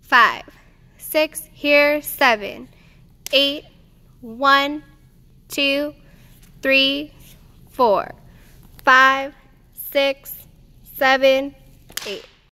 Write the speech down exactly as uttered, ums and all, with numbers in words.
five, six, here, seven, eight, one, two, three, four, five, six, seven, eight.